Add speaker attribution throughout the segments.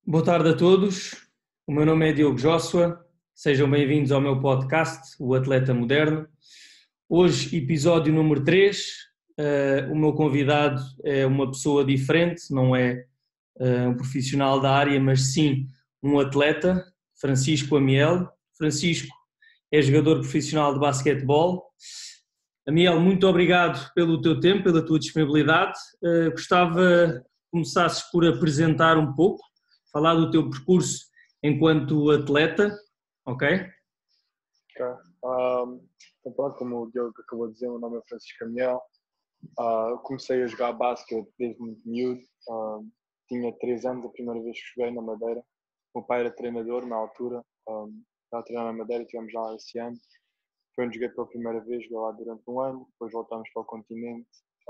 Speaker 1: Boa tarde a todos, o meu nome é Diogo Joshua, sejam bem-vindos ao meu podcast, O Atleta Moderno. Hoje, episódio número 3, o meu convidado é uma pessoa diferente, não é um profissional da área, mas sim um atleta, Francisco Amiel. Francisco é jogador profissional de basquetebol. Amiel, muito obrigado pelo teu tempo, pela tua disponibilidade. Gostava que começasses por apresentar um pouco, falar do teu percurso enquanto atleta, ok?
Speaker 2: Ok. Então pronto, como o Diogo acabou de dizer, o meu nome é Francisco Amiel. Comecei a jogar basquete desde muito miúdo. Tinha 3 anos a primeira vez que joguei na Madeira. O meu pai era treinador na altura. Estava a treinar na Madeira, estivemos lá esse ano. Foi onde joguei pela primeira vez, joguei lá durante um ano. Depois voltámos para o continente.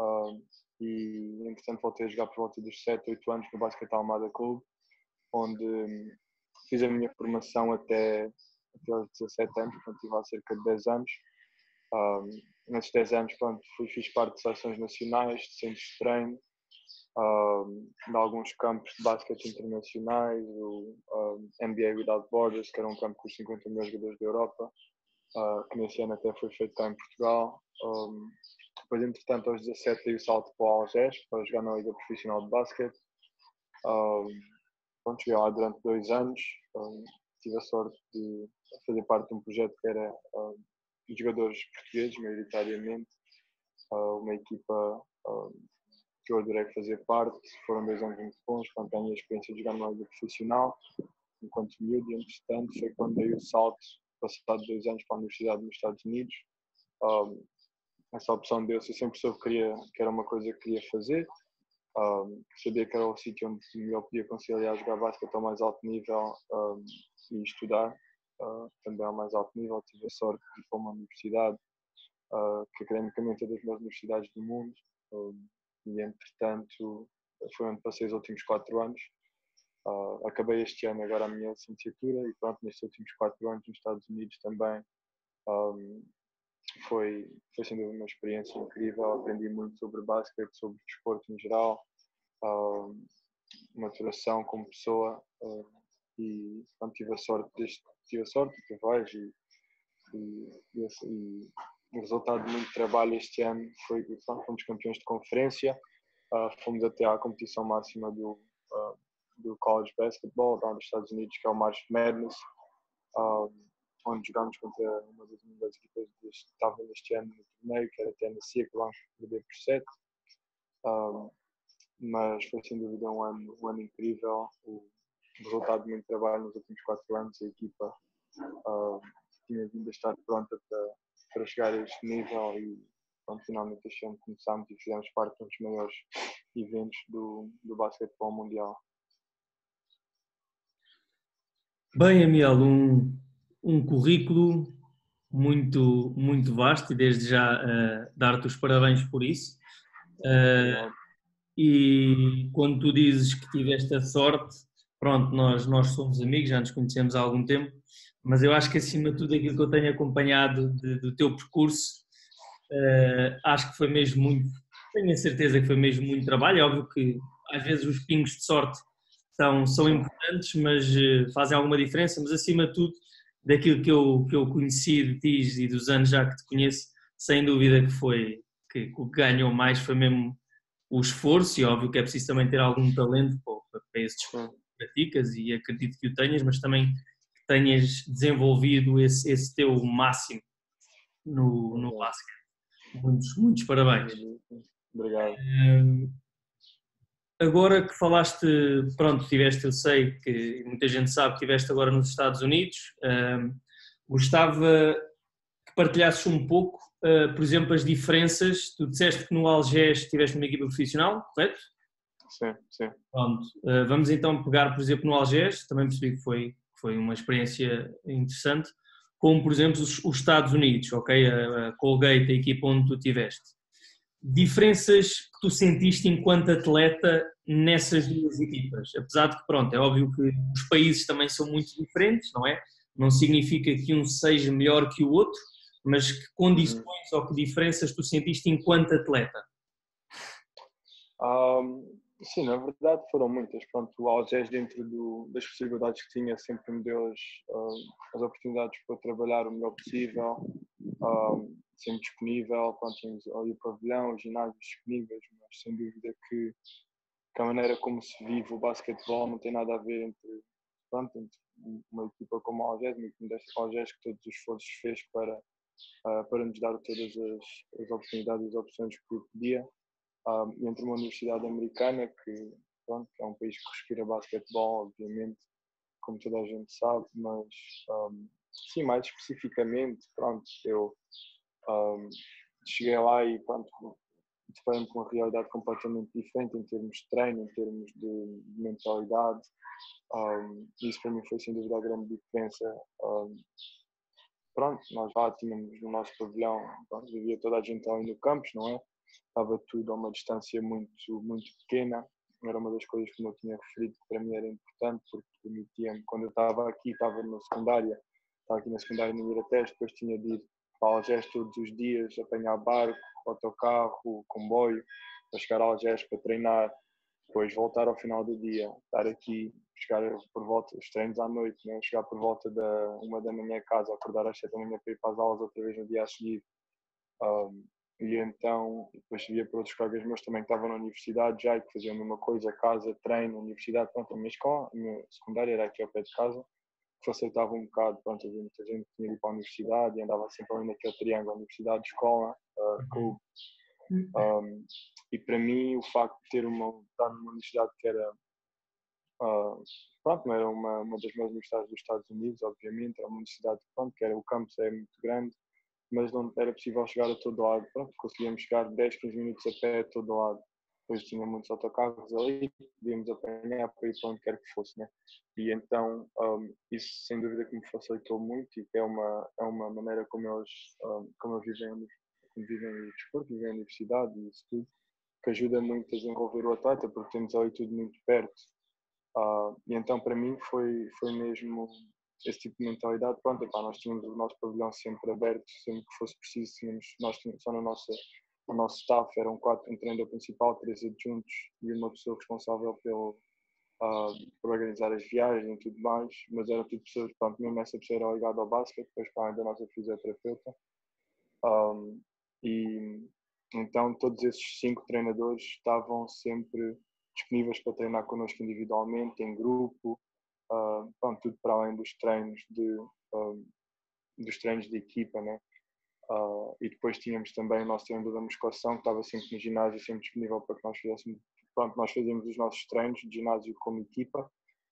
Speaker 2: E entretanto voltei a jogar por volta dos 7, 8 anos no Basquete Almada Clube, onde fiz a minha formação até aos 17 anos, portanto estive lá cerca de 10 anos. Nesses 10 anos pronto, fiz parte de seleções nacionais, de centros de treino, de alguns campos de basquete internacionais, o NBA Without Borders, que era um campo com os 50 melhores jogadores da Europa, que nesse ano até foi feito cá em Portugal. Depois, entretanto, aos 17 dei o salto para o Algés, para jogar na Liga Profissional de Basquete. Joguei lá durante 2 anos. Tive a sorte de fazer parte de um projeto que era de jogadores portugueses, maioritariamente. Uma equipa que eu adorei fazer parte. Foram 2 anos muito bons, quando ganhei a experiência de jogar numa liga profissional, enquanto miúdo, e entretanto foi quando dei o salto, passado 2 anos, para a Universidade dos Estados Unidos. Essa opção deu-se, eu sempre soube que era uma coisa que queria fazer. Sabia que era o sítio onde eu podia conciliar jogar basquete ao mais alto nível e estudar também ao mais alto nível. Tive a sorte de ir para uma universidade que academicamente é das melhores universidades do mundo, e entretanto foi onde passei os últimos 4 anos. Acabei este ano agora a minha licenciatura e pronto, nestes últimos 4 anos nos Estados Unidos também foi sem dúvida uma experiência incrível. Aprendi muito sobre basquete, sobre desporto em geral, maturação como pessoa, e pronto, tive a sorte que vejo, e o resultado de muito trabalho este ano foi que fomos campeões de conferência. Fomos até à competição máxima do college basketball lá nos Estados Unidos, que é o March Madness, onde jogámos contra uma das melhores equipas que estavam neste ano no torneio, que era a Tennessee, que vamos perder por 7. Mas foi sem dúvida um ano incrível. O resultado de muito trabalho nos últimos 4 anos. A equipa tinha vindo a estar pronta para chegar a este nível e pronto, finalmente este ano começámos e fizemos parte de um dos maiores eventos do basquetebol mundial.
Speaker 1: Bem, Amiel, um currículo muito, muito vasto e desde já dar-te os parabéns por isso. E quando tu dizes que tiveste a sorte, pronto, nós somos amigos, já nos conhecemos há algum tempo, mas eu acho que acima de tudo aquilo que eu tenho acompanhado do teu percurso, acho que foi mesmo muito, tenho a certeza que foi mesmo muito trabalho. É óbvio que às vezes os pingos de sorte são importantes, mas fazem alguma diferença, mas acima de tudo, daquilo que eu conheci de ti e dos anos já que te conheço, sem dúvida que o que ganhou mais foi mesmo o esforço, e óbvio que é preciso também ter algum talento para esse desporto que praticas, e acredito que o tenhas, mas também que tenhas desenvolvido esse teu máximo no basquete. Muitos parabéns.
Speaker 2: Obrigado.
Speaker 1: Agora que falaste, pronto, eu sei que muita gente sabe que estiveste agora nos Estados Unidos, gostava que partilhasses um pouco, por exemplo, as diferenças. Tu disseste que no Algés estiveste numa equipa profissional, correto?
Speaker 2: Sim.
Speaker 1: Pronto, vamos então pegar, por exemplo, no Algés, também percebi que foi uma experiência interessante, como, por exemplo, os Estados Unidos, ok? A Colgate, a equipa onde tu estiveste. Diferenças que tu sentiste enquanto atleta nessas duas equipas? Apesar de que, pronto, é óbvio que os países também são muito diferentes, não é? Não significa que um seja melhor que o outro, mas que condições ou que diferenças tu sentiste enquanto atleta?
Speaker 2: Sim, na verdade foram muitas. Pronto, o Algés, dentro das possibilidades que tinha, sempre me deu as oportunidades para trabalhar o melhor possível, sempre disponível. Pronto, tínhamos ali o pavilhão, os ginásios disponíveis, mas sem dúvida que a maneira como se vive o basquetebol não tem nada a ver entre uma equipa como a Algés, uma equipa desta Algés, que todos os esforços fez para nos dar todas as oportunidades e as opções que podia. Entre uma universidade americana, pronto, que é um país que respira basquetebol, obviamente, como toda a gente sabe, mas sim, mais especificamente, pronto, eu cheguei lá e pronto, deparei-me com uma realidade completamente diferente em termos de treino, em termos de mentalidade. Isso para mim foi sem dúvida a grande diferença. Pronto, nós lá tínhamos no nosso pavilhão, pronto, vivia toda a gente ali no campus, não é? Estava tudo a uma distância muito, muito pequena. Era uma das coisas que eu tinha referido que para mim era importante, porque permitia-me, quando eu estava aqui, estava na secundária, estava aqui na secundária no Miratejo, depois tinha de ir para Algés todos os dias, apanhar barco, autocarro, comboio, para chegar a Algés para treinar, depois voltar ao final do dia, estar aqui, chegar por volta, os treinos à noite, né? Chegar por volta da 1 da manhã a casa, acordar às 7 da manhã para ir para as aulas outra vez no dia a seguir. E então, depois via para outros colegas meus também que estavam na universidade já e que faziam a mesma coisa, casa, treino, universidade, pronto, a minha escola, a minha secundária era aqui ao pé de casa, que facilitava um bocado, pronto, havia muita gente que tinha ido para a universidade e andava sempre ali naquele triângulo, universidade, escola, clube. E para mim, o facto de estar numa universidade que era, pronto, não era uma das maiores universidades dos Estados Unidos, obviamente, era uma universidade pronto, que era, o campus é muito grande, mas não era possível chegar a todo lado. Pronto, conseguíamos chegar 10, 15 minutos a pé a todo lado. Depois tinha muitos autocarros ali, podíamos apanhar para ir para onde quer que fosse, né? E então isso sem dúvida que me facilitou muito e que é uma maneira como vivem o desporto, vivem a universidade e isso tudo, que ajuda muito a desenvolver o atleta, porque temos ali tudo muito perto. E então para mim foi mesmo esse tipo de mentalidade. Pronto, epá, nós tínhamos o nosso pavilhão sempre aberto, sempre que fosse preciso, nós tínhamos só no nosso staff, eram 4, um treinador principal, 3 adjuntos e uma pessoa responsável por organizar as viagens e tudo mais, mas era tudo pessoas, pronto, mesmo essa pessoa era ligada ao basquete, depois para além da nossa fisioterapeuta. E então todos esses 5 treinadores estavam sempre disponíveis para treinar connosco individualmente, em grupo, pronto, tudo para além dos treinos de equipa, né? E depois tínhamos também o nosso treinador da musculação, que estava sempre no ginásio, sempre disponível para que nós fizéssemos. Pronto, nós fazíamos os nossos treinos de ginásio como equipa.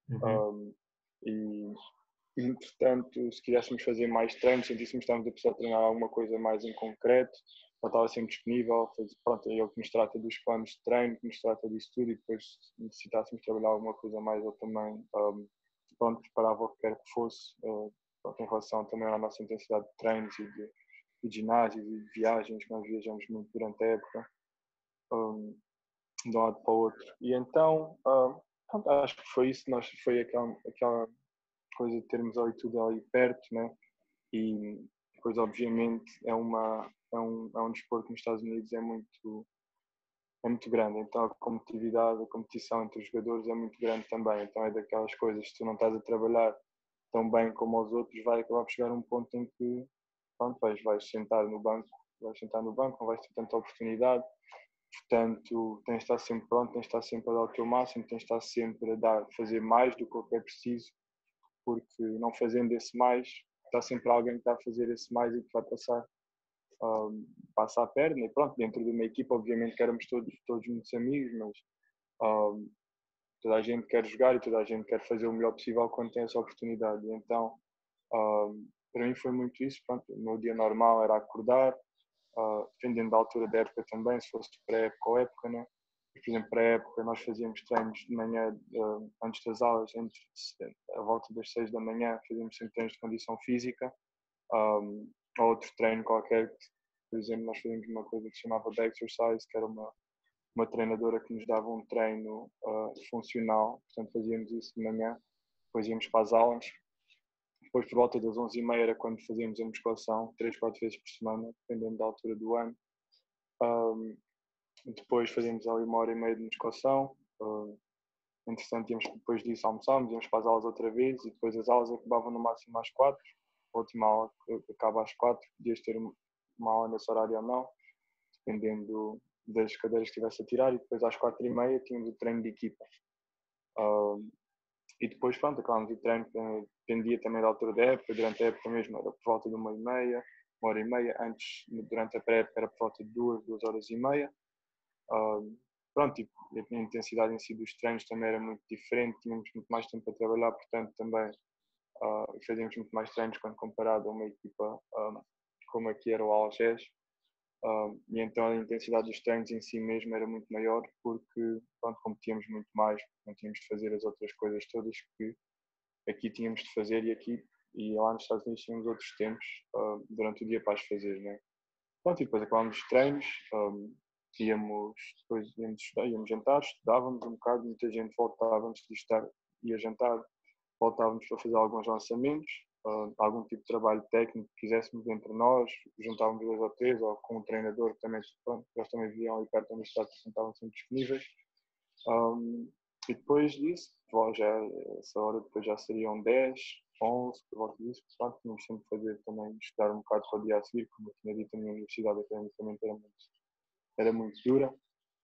Speaker 2: E portanto, se quiséssemos fazer mais treinos, sentíssemos que estávamos a precisar treinar alguma coisa mais em concreto, eu estava sempre disponível. Pronto, é ele que nos trata dos planos de treino, que nos trata disso tudo, e depois, se necessitássemos trabalhar alguma coisa mais, eu também pronto, preparava o que quer que fosse, pronto, em relação também à nossa intensidade de treinos e de ginásios e de viagens, que nós viajamos muito durante a época, de um lado para o outro. E então, pronto, acho que foi isso, foi aquela coisa de termos ali tudo ali perto, né? E depois, obviamente, é um desporto que nos Estados Unidos é muito grande, então a competitividade, a competição entre os jogadores é muito grande também, então é daquelas coisas, se tu não estás a trabalhar tão bem como os outros, vai acabar por chegar a um ponto em que, pronto, vais sentar no banco, não vais ter tanta oportunidade, portanto, tens de estar sempre pronto, tens de estar sempre a dar o teu máximo, tens de estar sempre a fazer mais do que é preciso, porque não fazendo esse mais, está sempre alguém que está a fazer esse mais e que vai passa a perna. E pronto, dentro de uma equipa, obviamente que éramos todos muitos amigos, mas toda a gente quer jogar e toda a gente quer fazer o melhor possível quando tem essa oportunidade. E então, para mim foi muito isso. Pronto, o meu dia normal era acordar, dependendo da altura da época também, se fosse pré-época ou época, né? Por exemplo, pré-época nós fazíamos treinos de manhã, antes das aulas, a volta das 6 da manhã, fazíamos sempre treinos de condição física, ou outro treino qualquer, por exemplo, nós fazíamos uma coisa que se chamava de exercise, que era uma treinadora que nos dava um treino funcional, portanto fazíamos isso de manhã, depois íamos para as aulas, depois por volta das 11h30 era quando fazíamos a musculação, 3, 4 vezes por semana, dependendo da altura do ano. Depois fazíamos ali 1h30 de musculação, Entretanto, depois disso almoçámos, íamos para as aulas outra vez e depois as aulas acabavam no máximo às 4. A última aula acaba às 4, podias ter uma aula nesse horário ou não, dependendo das cadeiras que estivesse a tirar, e depois às 4h30 tínhamos o treino de equipa. E depois, pronto, acabámos o treino, dependia também da altura da época, durante a época mesmo era por volta de 1h30, 1h30, antes, durante a pré-época era por volta de 2h30. Pronto, tipo, a intensidade em si dos treinos também era muito diferente, tínhamos muito mais tempo para trabalhar, portanto também fazíamos muito mais treinos quando comparado a uma equipa como aqui era o Algés. E então a intensidade dos treinos em si mesmo era muito maior porque pronto, competíamos muito mais, não tínhamos de fazer as outras coisas todas que aqui tínhamos de fazer e lá nos Estados Unidos tínhamos outros tempos durante o dia para as fazer, né? Pronto, e depois acabámos os treinos, depois íamos estudar, íamos jantar, estudávamos um bocado, muita gente voltava antes de estar, ia jantar, voltávamos para fazer alguns lançamentos, algum tipo de trabalho técnico que quiséssemos entre nós, juntávamos 2 ou 3, ou com um treinador que também, pronto, eles também viviam ali perto da universidade, estavam sempre disponíveis. E depois disso, já, essa hora depois já seriam 10, 11, por volta disso, portanto, tínhamos sempre de fazer também, estudar um bocado para o dia a seguir, como eu tinha dito, a minha universidade academicamente era muito dura.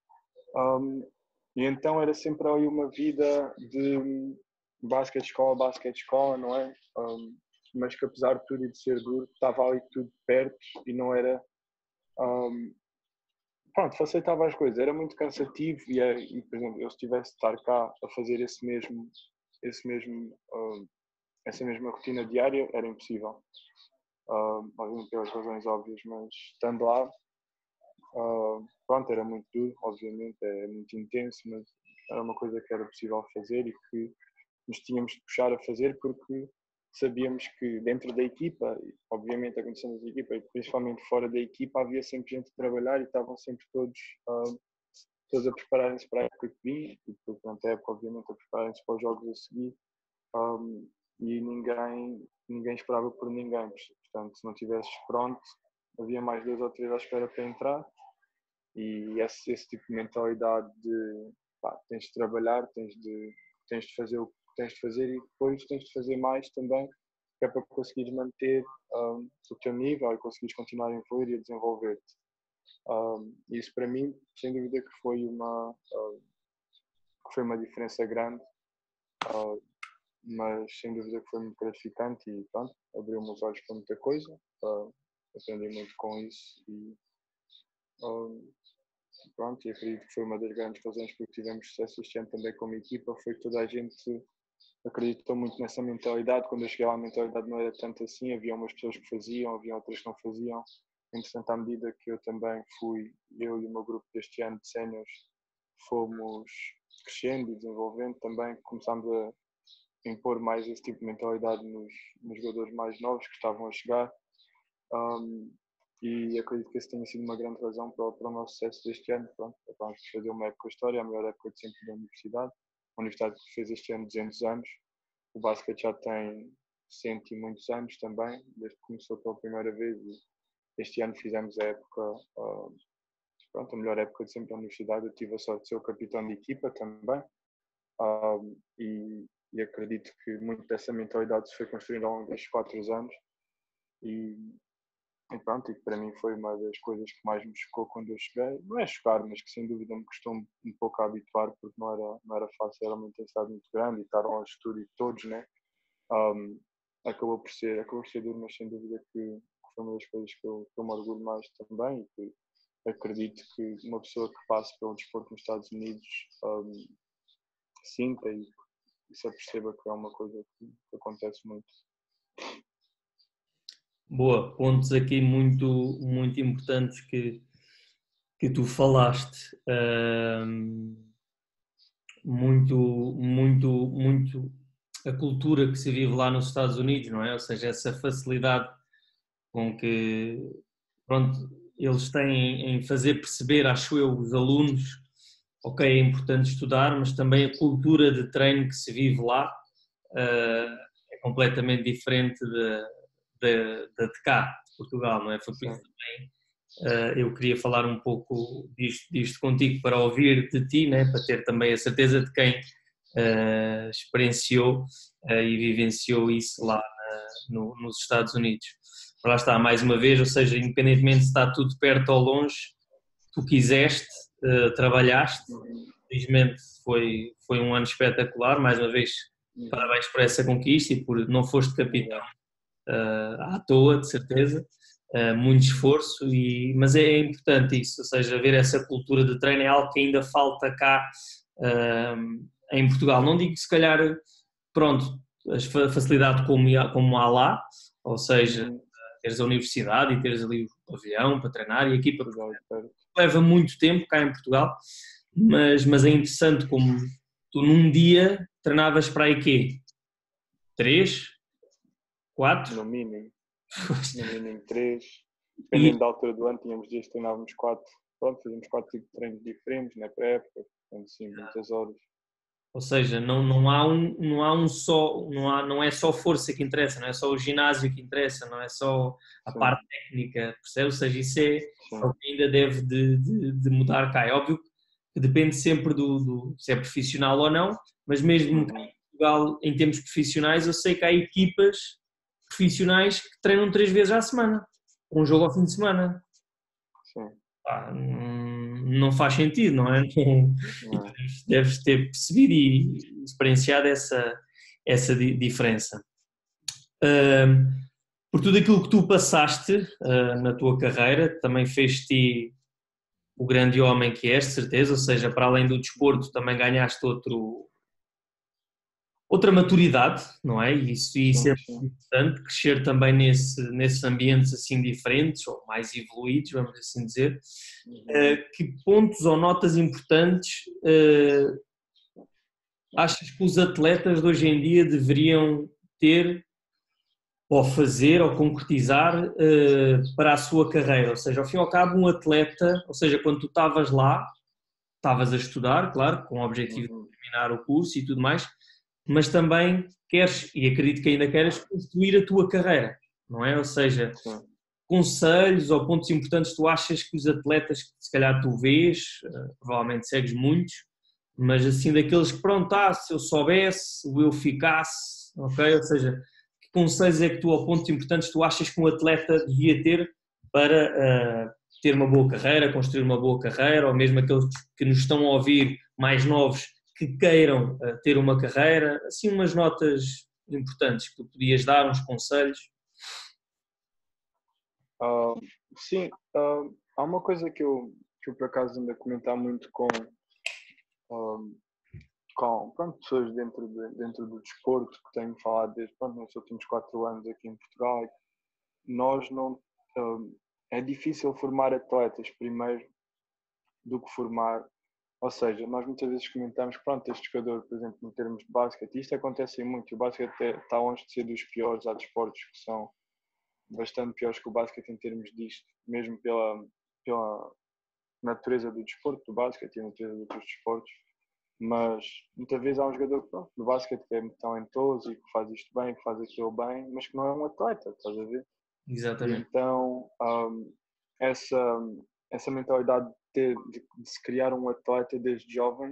Speaker 2: E então era sempre ali uma vida de basquete-escola, não é? Mas que apesar de tudo e de ser duro, estava ali tudo perto e não era... pronto, facilitava as coisas, era muito cansativo e por exemplo, eu se tivesse de estar cá a fazer essa mesma rotina diária, era impossível. Obviamente pelas razões óbvias, mas estando lá, pronto, era muito duro, obviamente, é muito intenso, mas era uma coisa que era possível fazer e que nos tínhamos de puxar a fazer porque sabíamos que dentro da equipa, obviamente a condição da equipa e principalmente fora da equipa, havia sempre gente a trabalhar e estavam sempre todos a prepararem-se para a época que vinha e durante a época obviamente a prepararem-se para os jogos a seguir e ninguém esperava por ninguém, portanto se não estivesses pronto havia mais 2 ou 3 à espera para entrar e esse tipo de mentalidade de tens de trabalhar, tens de fazer o que tens de fazer e depois tens de fazer mais também, que é para conseguires manter o teu nível e conseguires continuar a evoluir e a desenvolver-te. Isso para mim, sem dúvida que foi uma diferença grande, mas sem dúvida que foi muito gratificante e pronto, abriu-me os olhos para muita coisa, aprendi muito com isso e pronto, e acredito que foi uma das grandes razões porque tivemos sucesso este ano também como equipa, foi que toda a gente acreditou muito nessa mentalidade. Quando eu cheguei lá a mentalidade não era tanto assim, havia umas pessoas que faziam, havia outras que não faziam. Entretanto, à medida que eu também eu e o meu grupo deste ano de séniores fomos crescendo e desenvolvendo, também começámos a impor mais esse tipo de mentalidade nos jogadores mais novos que estavam a chegar. E acredito que esse tenha sido uma grande razão para o nosso sucesso deste ano. Pronto, acabamos de fazer uma época história, a melhor época de sempre da universidade. A universidade que fez este ano 200 anos. O basquete já tem 100 e muitos anos também, desde que começou pela primeira vez. E este ano fizemos a época, pronto, a melhor época de sempre da universidade. Eu tive a sorte de ser o capitão de equipa também. E acredito que muito dessa mentalidade se foi construída ao longo destes 4 anos. E pronto, e para mim foi uma das coisas que mais me chocou quando eu cheguei. Não é chocar, mas que sem dúvida me custou um pouco a habituar, porque não era fácil, era uma intensidade muito grande e estar longe de tudo e de todos, né? Acabou por ser duro, mas sem dúvida que foi uma das coisas que eu me orgulho mais também e que acredito que uma pessoa que passe pelo desporto nos Estados Unidos sinta e se aperceba que é uma coisa que acontece muito.
Speaker 1: Boa, pontos aqui muito, muito importantes que tu falaste. Muito a cultura que se vive lá nos Estados Unidos, não é? Ou seja, essa facilidade com que, pronto, eles têm em fazer perceber, acho eu, os alunos, ok, é importante estudar, mas também a cultura de treino que se vive lá é completamente diferente da de cá, de Portugal, não é? Foi por isso também eu queria falar um pouco disto contigo para ouvir de ti, né? Para ter também a certeza de quem experienciou e vivenciou isso lá nos Estados Unidos. Lá está, mais uma vez, ou seja, independentemente se está tudo perto ou longe, tu quiseste, trabalhaste, felizmente foi um ano espetacular, mais uma vez, parabéns por essa conquista e por não foste capitão à toa, de certeza, muito esforço, mas é importante isso, ou seja, ver essa cultura de treino é algo que ainda falta cá em Portugal. Não digo que se calhar, pronto, a facilidade como há lá, ou seja, teres a universidade e teres ali o pavilhão para treinar e a equipa leva muito tempo cá em Portugal, mas é interessante como tu num dia treinavas para aí quê? 3? 4?
Speaker 2: No mínimo. No mínimo 3. Dependendo da altura do ano, tínhamos dias que treinávamos 4. Pronto, fazíamos 4 tipos de treinos diferentes na pré-época, portanto, sim, muitas horas.
Speaker 1: Ou seja, não é só força que interessa, não é só o ginásio que interessa, não é só a parte técnica, percebe? Ou seja, isso é o que ainda deve de mudar cá. É óbvio que depende sempre se é profissional ou não, mas mesmo cá em Portugal, em termos profissionais, eu sei que há equipas profissionais que treinam 3 vezes à semana, um jogo ao fim de semana.
Speaker 2: Sim.
Speaker 1: Não faz sentido, não é?
Speaker 2: Não.
Speaker 1: Deves ter percebido e experienciado essa diferença. Por tudo aquilo que tu passaste na tua carreira, também fez-te o grande homem que és, de certeza, ou seja, para além do desporto também ganhaste outra maturidade, não é? E isso é importante, crescer também nesses ambientes assim diferentes, ou mais evoluídos, vamos assim dizer. Que pontos ou notas importantes achas que os atletas de hoje em dia deveriam ter, ou fazer, ou concretizar para a sua carreira? Ou seja, ao fim e ao cabo, um atleta, ou seja, quando tu estavas lá, estavas a estudar, claro, com o objetivo de terminar o curso e tudo mais, mas também queres, e acredito que ainda queres, construir a tua carreira, não é? Ou seja, conselhos ou pontos importantes tu achas que os atletas que se calhar tu vês, provavelmente segues muitos, mas assim daqueles que pronto, se eu soubesse, ou eu ficasse, ok? Ou seja, que conselhos é que tu, ou pontos importantes tu achas que um atleta devia ter para ter uma boa carreira, construir uma boa carreira, ou mesmo aqueles que nos estão a ouvir mais novos que queiram ter uma carreira, assim umas notas importantes que tu podias dar, uns conselhos?
Speaker 2: Sim, há uma coisa que eu por acaso ando a comentar muito com pronto, pessoas dentro do desporto, que tenho falado nos últimos 4 anos aqui em Portugal. Nós não... é difícil formar atletas primeiro do que formar... Ou seja, nós muitas vezes comentamos que, pronto, este jogador, por exemplo, em termos de basquete, isto acontece muito, o basquete está longe de ser dos piores, há desportos que são bastante piores que o basquete em termos disto, mesmo pela natureza do desporto, do basquete e a natureza de outros desportos. Mas muitas vezes há um jogador do basquete que é muito talentoso e que faz isto bem, que faz aquilo bem, mas que não é um atleta, estás a ver?
Speaker 1: Exatamente.
Speaker 2: E então, essa mentalidade de se criar um atleta desde jovem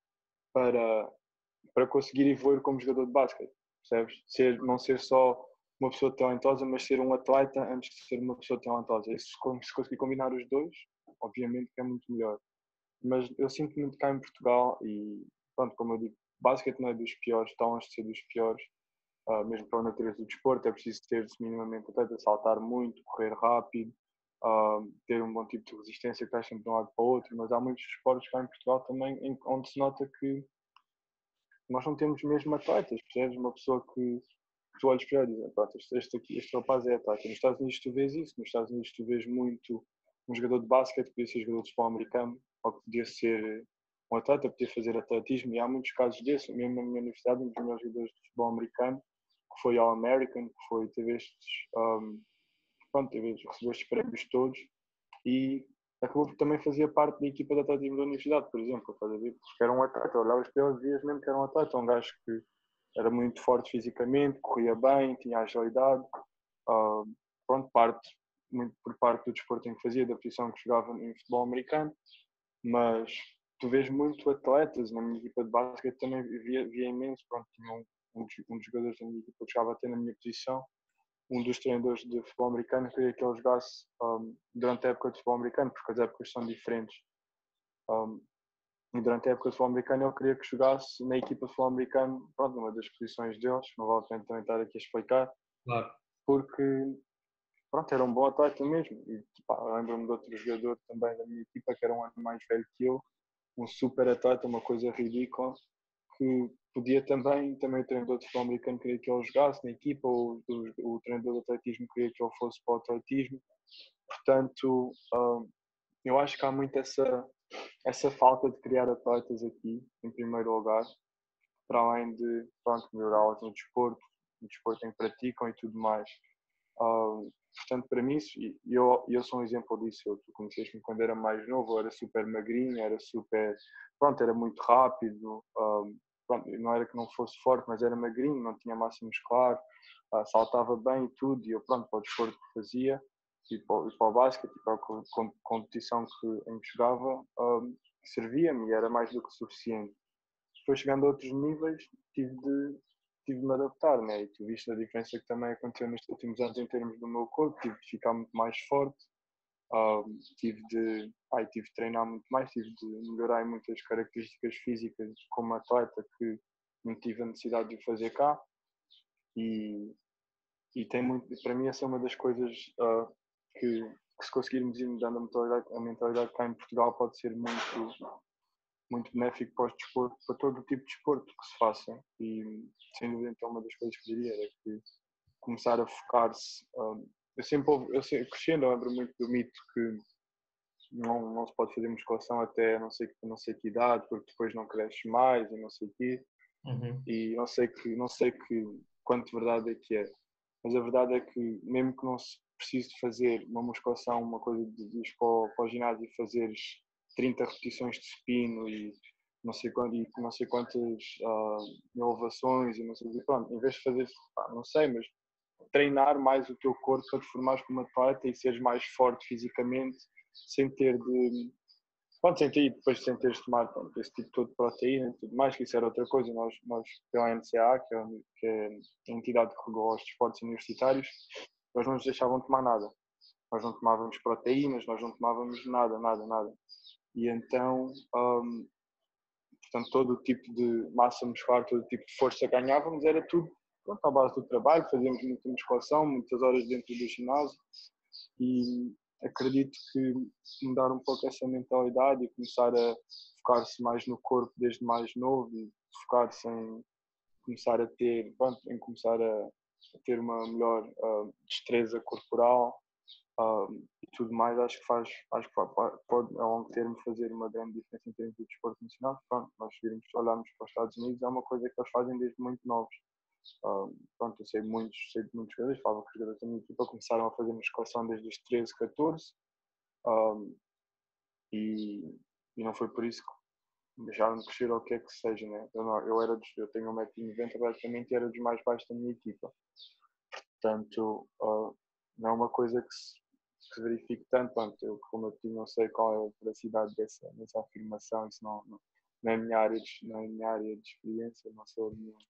Speaker 2: para conseguir evoluir como jogador de basquete, percebes? Não ser só uma pessoa talentosa, mas ser um atleta antes de ser uma pessoa talentosa. E se conseguir combinar os dois, obviamente que é muito melhor. Mas eu sinto muito cá em Portugal e, pronto, como eu digo, basquete não é dos piores, está longe de ser dos piores, mesmo para a natureza do desporto, é preciso ter-se minimamente atleta, saltar muito, correr rápido, ter um bom tipo de resistência que estás sempre de um lado para o outro, mas há muitos esportes cá em Portugal também onde se nota que nós não temos mesmo atletas, percebes? Uma pessoa que tu olhas para ele e dizes, pronto, este rapaz é atleta. Nos Estados Unidos tu vês isso, nos Estados Unidos tu vês muito um jogador de basquete, podia ser jogador de futebol americano, ou que podia ser um atleta, podia fazer atletismo, e há muitos casos desses, mesmo na minha universidade, um dos melhores jogadores de futebol americano, que foi All-American, que foi, teve recebeu estes prémios todos, e acabou que também fazia parte da equipa de atletismo da universidade, por exemplo, estás a ver? Porque era um atleta, olhavas para ele e vias mesmo que era um atleta, um gajo que era muito forte fisicamente, corria bem, tinha agilidade, pronto, parte muito por parte do desporto em que fazia, da posição que jogava em futebol americano, mas tu vês muito atletas na minha equipa de basquete, também via imenso, pronto, tinha um dos jogadores da minha equipa que jogava até na minha posição, um dos treinadores de futebol americano queria que ele jogasse durante a época de futebol americano, porque as épocas são diferentes. E durante a época de futebol americano ele queria que jogasse na equipa de futebol americano, pronto, numa das posições deles, não vale a pena também estar aqui a explicar,
Speaker 1: Claro.
Speaker 2: porque pronto, era um bom atleta mesmo. E lembro-me de outro jogador também da minha equipa que era um ano mais velho que eu, um super atleta, uma coisa ridícula, que podia também o treinador de futebol americano queria que ele jogasse na equipa, ou o treinador de atletismo queria que ele fosse para o atletismo. Portanto, eu acho que há muito essa falta de criar atletas aqui, em primeiro lugar, para além de pronto, melhorá-los no desporto em que praticam e tudo mais. Portanto, para mim, eu sou um exemplo disso. Tu conheceste-me quando era mais novo, eu era super magrinho, era muito rápido. Pronto, não era que não fosse forte, mas era magrinho, não tinha massa muscular, saltava bem e tudo. E eu, pronto, para o desporto que fazia, e para o basquete, e para a competição em que jogava, servia-me e era mais do que suficiente. Depois, chegando a outros níveis, tive de me adaptar, né? E tu viste a diferença que também aconteceu nestes últimos anos em termos do meu corpo, tive de ficar muito mais forte, tive de treinar muito mais, tive de melhorar em muitas características físicas como atleta que não tive a necessidade de fazer cá, e tem muito, para mim essa é uma das coisas que se conseguirmos ir mudando a mentalidade cá em Portugal pode ser muito benéfico para o desporto, para todo o tipo de desporto que se faça. E sem dúvida então uma das coisas que diria era que começar a focar-se. Eu sempre crescendo, eu lembro muito do mito que não se pode fazer musculação até não sei que idade, porque depois não cresce mais e não sei o quê. E não sei que quanto de verdade é que é. Mas a verdade é que mesmo que não se precise de fazer uma musculação, uma coisa de ir para o ginásio e fazeres 30 repetições de supino e não sei quantas elevações e não sei o que, pronto, em vez de fazer, não sei, mas treinar mais o teu corpo para te formares como atleta e seres mais forte fisicamente sem ter de sem teres de tomar esse tipo todo de proteína e tudo mais, que isso era outra coisa. Nós pela NCAA, que é a entidade que regula os desportos universitários, nós não nos deixavam tomar nada. Nós não tomávamos proteínas, nós não tomávamos nada. E então, portanto, todo o tipo de massa muscular, todo o tipo de força que ganhávamos era tudo à base do trabalho. Fazíamos muita musculação, muitas horas dentro do ginásio, e acredito que mudar um pouco essa mentalidade e começar a focar-se mais no corpo desde mais novo e focar-se em começar a ter, ter uma melhor destreza corporal e tudo mais, acho que pode a longo termo fazer uma grande diferença em termos de desporto nacional. Pronto, nós olharmos para os Estados Unidos, é uma coisa que eles fazem desde muito novos. Eu sei de muitos jogadores, falava que os jogadores da minha equipa começaram a fazer musculação desde os 13, 14 e não foi por isso que deixaram de crescer ou o que é que seja, né? Eu tenho 1,90 m praticamente e era dos mais baixos da minha equipa, portanto não é uma coisa que se verifique tanto. Eu, como eu não sei qual é a veracidade dessa afirmação, isso não é a minha área de experiência, não sou a minha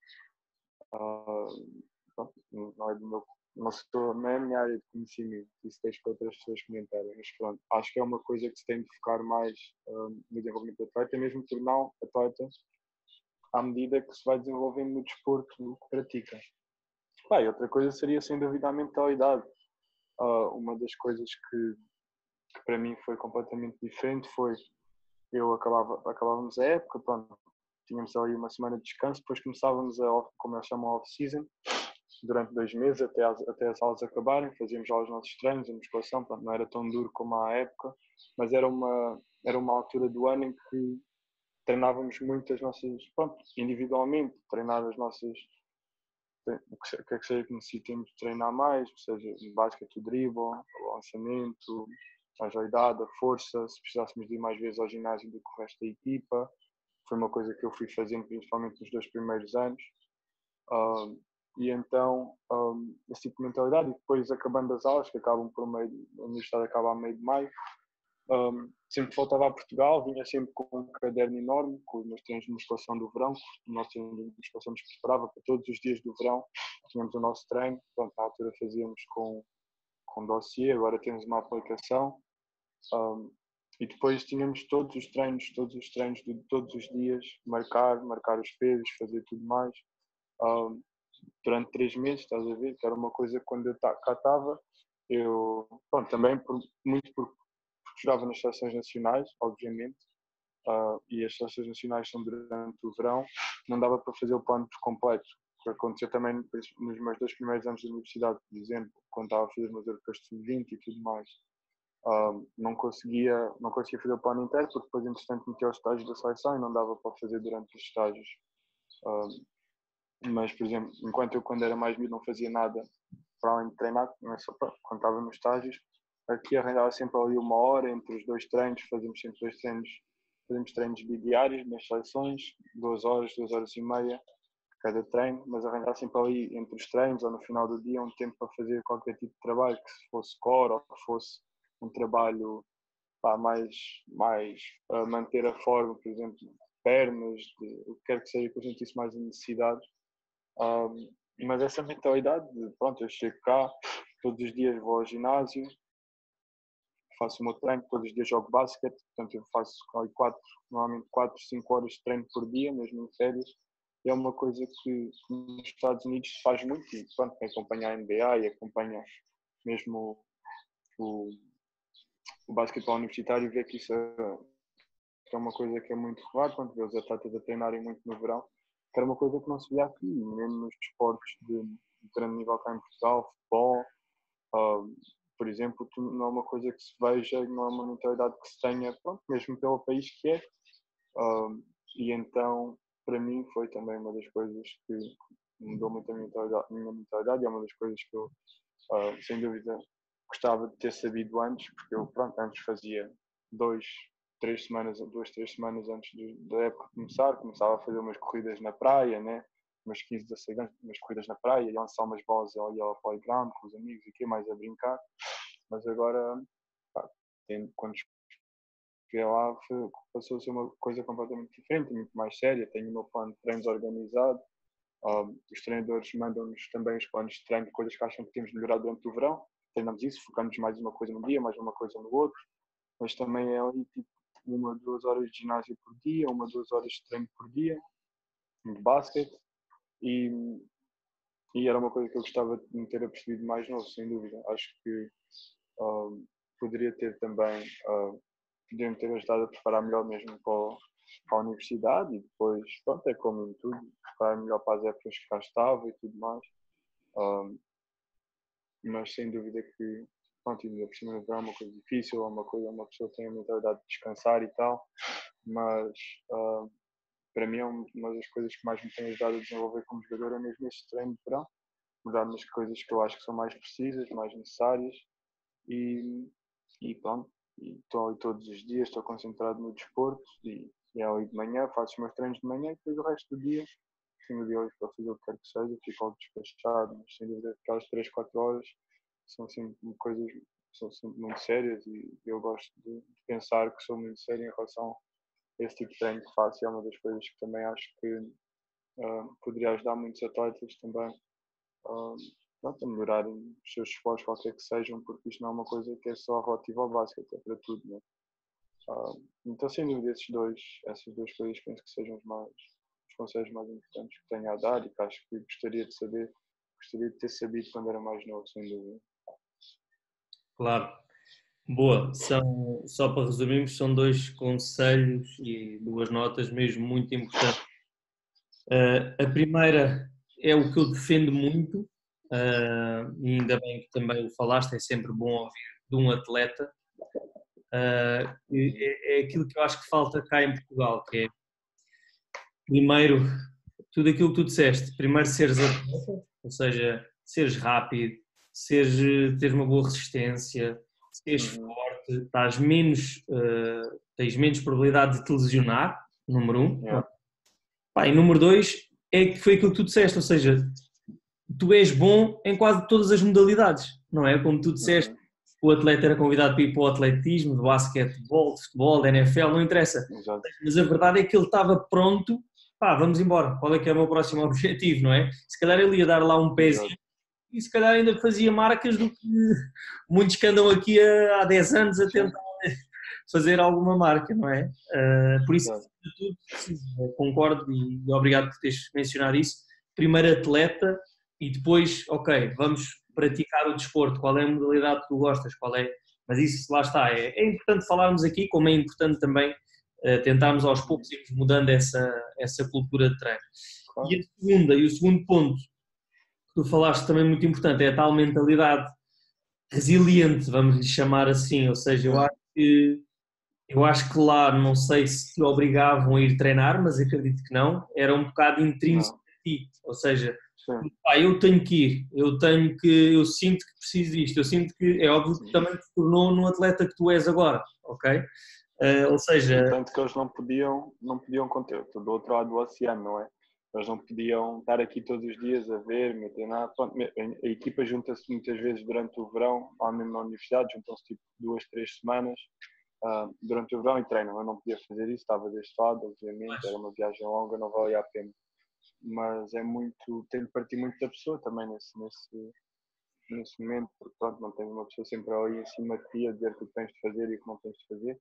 Speaker 2: não é do meu, não é a minha área de conhecimento, isso deixo para outras pessoas comentarem, mas pronto, acho que é uma coisa que se tem de focar mais no desenvolvimento do atleta, mesmo tornar atleta à medida que se vai desenvolvendo no desporto que pratica. E outra coisa seria sem dúvida a mentalidade. Uma das coisas que para mim foi completamente diferente foi acabávamos a época, pronto, tínhamos ali uma semana de descanso, depois começávamos como eles chamam, off-season, durante 2 meses, até as aulas acabarem, fazíamos já os nossos treinos, a musculação, pronto, não era tão duro como à época, mas era uma altura do ano em que treinávamos muito as nossas, pronto, individualmente, treinar as nossas, o que é que seja que necessitemos de treinar mais, seja basquete, o dribble, o lançamento, a agilidade, a força, se precisássemos de ir mais vezes ao ginásio do que o resto da equipa. Foi uma coisa que eu fui fazendo principalmente nos 2 primeiros anos. E então, esse tipo de mentalidade, e depois acabando as aulas, que acabam por meio, a universidade acaba a meio de maio, sempre que voltava a Portugal, vinha sempre com um caderno enorme, com os meus treinos de musculação do verão, o nosso treino de musculação nos preparava para todos os dias do verão, tínhamos o nosso treino, pronto, na altura fazíamos com dossiê, agora temos uma aplicação, e depois tínhamos todos os treinos de todos os dias, marcar os pesos, fazer tudo mais, durante 3 meses, estás a ver, que era uma coisa que quando eu cá estava, eu, pronto, também muito porque jogava nas seleções nacionais, obviamente, e as seleções nacionais são durante o verão, não dava para fazer o plano por completo. O que aconteceu também nos meus 2 primeiros anos de universidade, por exemplo, quando estava a fazer os meus europeus de sub-20 e tudo mais, não conseguia fazer o plano inteiro, porque depois, entretanto, metia os estágios da seleção e não dava para fazer durante os estágios. Mas, por exemplo, enquanto eu, quando era mais miúdo, não fazia nada para além de treinar, quando estava nos estágios, aqui arranjava sempre ali 1 hora entre os 2 treinos, fazíamos sempre 2 treinos, fazíamos treinos bidiários nas seleções, 2 horas e meia cada treino, mas arranjava sempre ali entre os treinos ou no final do dia um tempo para fazer qualquer tipo de trabalho, que se fosse core ou que fosse um trabalho mais para manter a forma, por exemplo, pernas, o que quer que seja que eu sentisse mais a necessidade. Mas essa mentalidade de, pronto, eu chego cá, todos os dias vou ao ginásio, faço o meu treino, todos os dias jogo basquete, portanto eu faço normalmente 4, 5 horas de treino por dia, mesmo em férias. É uma coisa que nos Estados Unidos se faz muito, e pronto, quem acompanha a NBA e acompanha mesmo o basquetebol universitário vê que isso é uma coisa que é muito raro, quando vê os atletas a treinarem muito no verão, que era uma coisa que não se via aqui, mesmo nos desportos de grande nível cá em Portugal, futebol, por exemplo, não é uma coisa que se veja, não é uma mentalidade que se tenha, pronto, mesmo pelo país que é. E então, para mim, foi também uma das coisas que mudou muito a minha mentalidade, e é uma das coisas que eu, sem dúvida, gostava de ter sabido antes, porque eu, pronto, antes fazia 2, 3 semanas antes da época começar, começava a fazer umas corridas na praia, né? Umas 15, 16 anos, umas corridas na praia, e lançar umas bolas ali ao playground com os amigos e que mais a brincar. Mas agora, quando cheguei lá, passou a ser uma coisa completamente diferente, muito mais séria. Tenho o meu plano de treinos organizado. Os treinadores mandam-nos também os planos de treino de coisas que acham que temos de melhorar durante o verão. Treinamos isso, focamos mais uma coisa no dia, mais uma coisa no outro. Mas também é ali tipo 1, 2 horas de ginásio por dia, 1, 2 horas de treino por dia, de basquete. E era uma coisa que eu gostava de me ter apercebido mais novo, sem dúvida. Acho que poderia ter também, poderia-me ter ajudado a preparar melhor mesmo para a universidade, e depois, pronto, é como em tudo, preparar melhor para as épocas que cá estava e tudo mais. Mas sem dúvida que, pronto, ainda por cima é uma coisa difícil, uma pessoa tem a mentalidade de descansar e tal, mas para mim é uma das coisas que mais me tem ajudado a desenvolver como jogador é mesmo este treino de verão, mudar nas coisas que eu acho que são mais precisas, mais necessárias, e pronto, estou ali todos os dias, estou concentrado no desporto, e ali de manhã faço os meis treinos de manhã, e depois o resto do dia tenho o dia hoje para fazer o que quer que seja, fico algo despachado, mas sem dúvida aquelas 3, 4 horas são sempre coisas, são sempre muito sérias, e eu gosto de pensar que sou muito sério em relação a esse tipo de treino que faço, e é uma das coisas que também acho que poderia ajudar muitos atletas também a melhorarem os seus esforços, qualquer que sejam, porque isto não é uma coisa que é só relativa ao basquete, é para tudo, né? Então, sem dúvida, essas duas coisas penso que sejam os conselhos mais importantes que tenho a dar, e que acho que gostaria de ter sabido quando era mais novo, sem dúvida.
Speaker 1: Claro. Boa. Só para resumirmos, são 2 conselhos e 2 notas mesmo muito importantes. A primeira é o que eu defendo muito, e ainda bem que também o falaste, é sempre bom ouvir de um atleta. É aquilo que eu acho que falta cá em Portugal, que é, primeiro, tudo aquilo que tu disseste, primeiro seres atleta, ou seja, seres rápido, teres uma boa resistência, seres forte, tens menos probabilidade de te lesionar, número 1.
Speaker 2: Yeah.
Speaker 1: E número 2 é que foi aquilo que tu disseste, ou seja, tu és bom em quase todas as modalidades, não é? Como tu disseste,
Speaker 2: Uhum.
Speaker 1: o atleta era convidado para ir para o atletismo, de basquetebol, de futebol, de NFL, não interessa.
Speaker 2: Exato.
Speaker 1: Mas a verdade é que ele estava pronto, pá, vamos embora, qual é que é o meu próximo objetivo, não é? Se calhar ele ia dar lá um pezinho
Speaker 2: Exato.
Speaker 1: e se calhar ainda fazia marcas do que muitos que andam aqui há 10 anos a
Speaker 2: Sim.
Speaker 1: tentar fazer alguma marca, não é? Por isso,
Speaker 2: Exato.
Speaker 1: de tudo, sim, concordo e obrigado por teres mencionado isso. Primeiro atleta e depois, ok, vamos praticar o desporto, qual é a modalidade que tu gostas, qual é... Mas isso, lá está, é importante falarmos aqui, como é importante também tentarmos aos poucos irmos mudando essa cultura de treino.
Speaker 2: Claro.
Speaker 1: E o segundo ponto que tu falaste também muito importante é a tal mentalidade resiliente, vamos lhe chamar assim, ou seja,
Speaker 2: Sim.
Speaker 1: eu acho que lá, não sei se te obrigavam a ir treinar, mas acredito que não, era um bocado intrínseco
Speaker 2: Não.
Speaker 1: a ti, ou seja,
Speaker 2: Sim.
Speaker 1: pá, eu tenho que ir, eu sinto que preciso disto, eu sinto que, é óbvio que também te tornou no atleta que tu és agora, ok? Ou
Speaker 2: Sim,
Speaker 1: seja,
Speaker 2: tanto que eles não podiam conter, do outro lado do oceano, não é? Eles não podiam estar aqui todos os dias a ver, me treinar. Pronto, a equipa junta-se muitas vezes durante o verão, lá mesmo na universidade, juntam-se tipo 2, 3 semanas durante o verão e treinam. Eu não podia fazer isso, estava deste lado, obviamente, era uma viagem longa, não valia a pena. Mas é muito, tem de partir muito da pessoa também nesse momento, porque pronto, não tens uma pessoa sempre ali em cima de ti a dizer o que tens de fazer e o que não tens de fazer.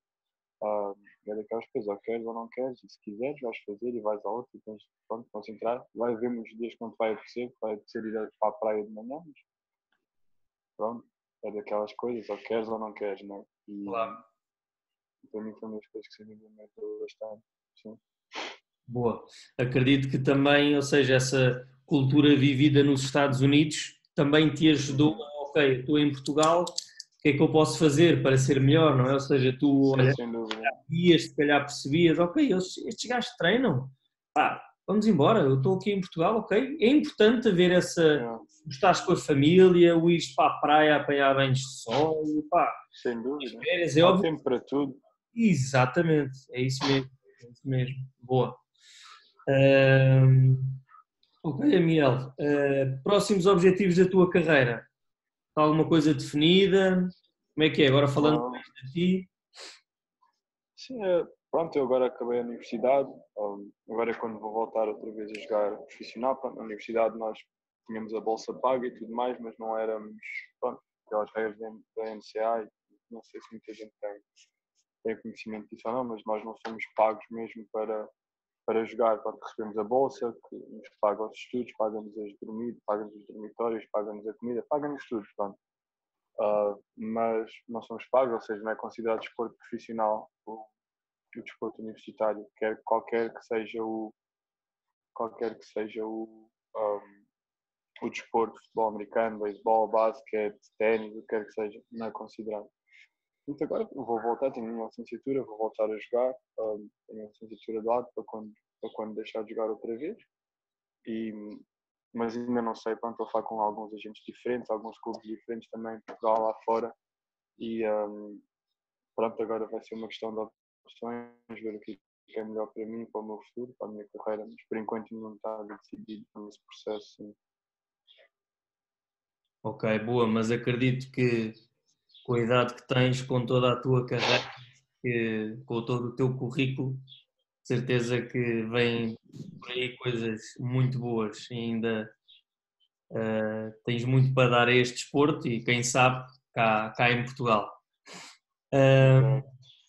Speaker 2: É daquelas coisas, ou queres ou não queres, e se quiseres vais fazer e vais à outra e tens de pronto, concentrar. Vai haver muitos dias que não te vai apetecer ir para a praia de manhã, mas pronto, é daquelas coisas, ou queres ou não queres, não é? E
Speaker 1: claro,
Speaker 2: para mim foi uma das coisas que sempre me marcou bastante, sim.
Speaker 1: boa, acredito que também, ou seja, essa cultura vivida nos Estados Unidos também te ajudou
Speaker 2: Uhum.
Speaker 1: a, ok, estou em Portugal, o que é que eu posso fazer para ser melhor, não é? Ou seja, tu,
Speaker 2: Sim,
Speaker 1: olha,
Speaker 2: sem dúvida.
Speaker 1: ias, se calhar percebias, ok, estes gajos treinam, pá, vamos embora, eu estou aqui em Portugal, ok. É importante haver essa,
Speaker 2: Yeah,
Speaker 1: estás com a família, o ires para a praia a apanhar banhos de sol, pá,
Speaker 2: sem
Speaker 1: as
Speaker 2: dúvida.
Speaker 1: férias, é
Speaker 2: Há
Speaker 1: óbvio.
Speaker 2: tempo para tudo.
Speaker 1: Exatamente, é isso mesmo, boa. Ahm, ok, Amiel, próximos objetivos da tua carreira? Está alguma coisa definida? Como é que é? Agora falando
Speaker 2: Ah,
Speaker 1: mais de ti,
Speaker 2: sim, pronto, eu agora acabei a universidade, agora é quando vou voltar outra vez a jogar profissional. Pronto, na universidade nós tínhamos a bolsa paga e tudo mais, mas não éramos, pronto, aquelas regras da NCA, e não sei se muita gente tem conhecimento disso ou não, mas nós não somos pagos mesmo para jogar. Pronto, recebemos a bolsa, que nos paga os estudos, paga-nos as dormidas, paga-nos os dormitórios, paga-nos a comida, paga-nos tudo, pronto. Mas não somos pagos, ou seja, não é considerado desporto profissional o desporto universitário, qualquer que seja o desporto, futebol americano, beisebol, basquete, ténis, o que quer que seja, não é considerado. Então agora vou voltar, tenho uma licenciatura, vou voltar a jogar, tenho uma licenciatura de lado para quando deixar de jogar outra vez, e, mas ainda não sei, pronto, estou a falar com alguns agentes diferentes, alguns clubes diferentes também, Portugal lá fora, e pronto, agora vai ser uma questão de opções, ver o que é melhor para mim, para o meu futuro, para a minha carreira, mas por enquanto não está decidido nesse processo. Sim.
Speaker 1: ok, boa, mas acredito que com a idade que tens, com toda a tua carreira, com todo o teu currículo, certeza que vem por aí coisas muito boas e ainda tens muito para dar a este desporto e quem sabe cá em Portugal. Uh,
Speaker 2: Exato.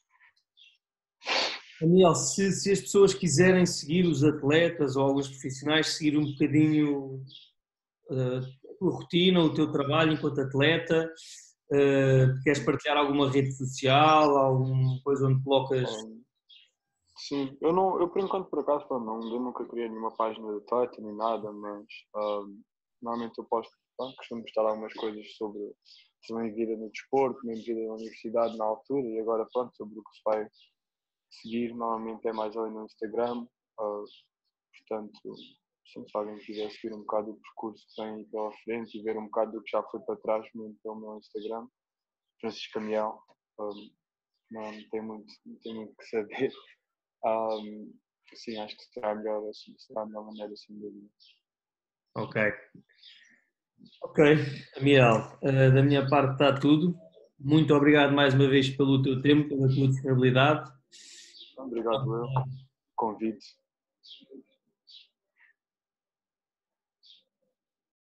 Speaker 1: Daniel, se as pessoas quiserem seguir os atletas ou alguns profissionais, seguir um bocadinho a tua rotina, o teu trabalho enquanto atleta, queres partilhar alguma rede social, alguma coisa onde colocas...
Speaker 2: Um, sim, eu por enquanto por acaso pronto, não, eu nunca criei nenhuma página de Twitter nem nada, mas normalmente eu posto, pronto, costumo postar algumas coisas sobre a minha vida no desporto, a minha vida na universidade na altura e agora pronto, sobre o que se vai seguir, normalmente é mais ali no Instagram, portanto, sim, se alguém quiser seguir um bocado o percurso que tem aí pela frente e ver um bocado do que já foi para trás, mesmo pelo meu Instagram, Francisco Camiel, não tem muito que saber. Um, sim, acho que será melhor assim, será a melhor maneira, sem dúvida.
Speaker 1: Ok. Ok, Amiel, da minha parte está tudo. Muito obrigado mais uma vez pelo teu tempo, pela tua disponibilidade.
Speaker 2: Obrigado, eu. Convite.